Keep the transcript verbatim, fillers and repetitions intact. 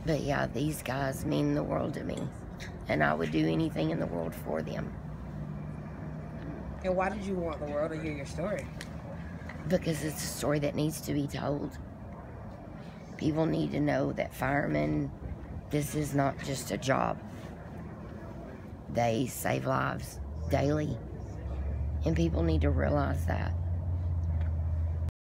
But yeah, these guys mean the world to me, and I would do anything in the world for them. And why did you want the world to hear your story? Because it's a story that needs to be told. People need to know that firemen, this is not just a job. They save lives daily, and people need to realize that.